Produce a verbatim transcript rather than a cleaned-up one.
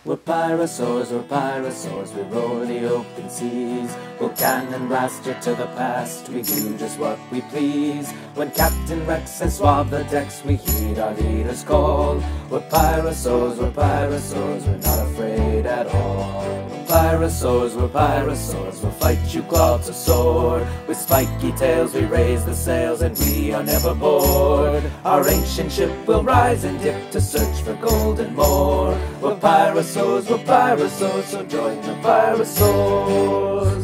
We're Pirasaurs, we're Pirasaurs, we roar the open seas. We'll cannon blast you to the past, we do just what we please. When Captain Rex has swabbed the decks, we heed our leader's call. We're Pirasaurs, we're Pirasaurs, we're not afraid at all. Pirasaurs, we're Pirasaurs, we'll fight you claw to sword. With spiky tails we raise the sails and we are never bored. Our ancient ship will rise and dip to search for gold and more. We're Pirasaurs, we're Pirasaurs, so join the Pirasaurs.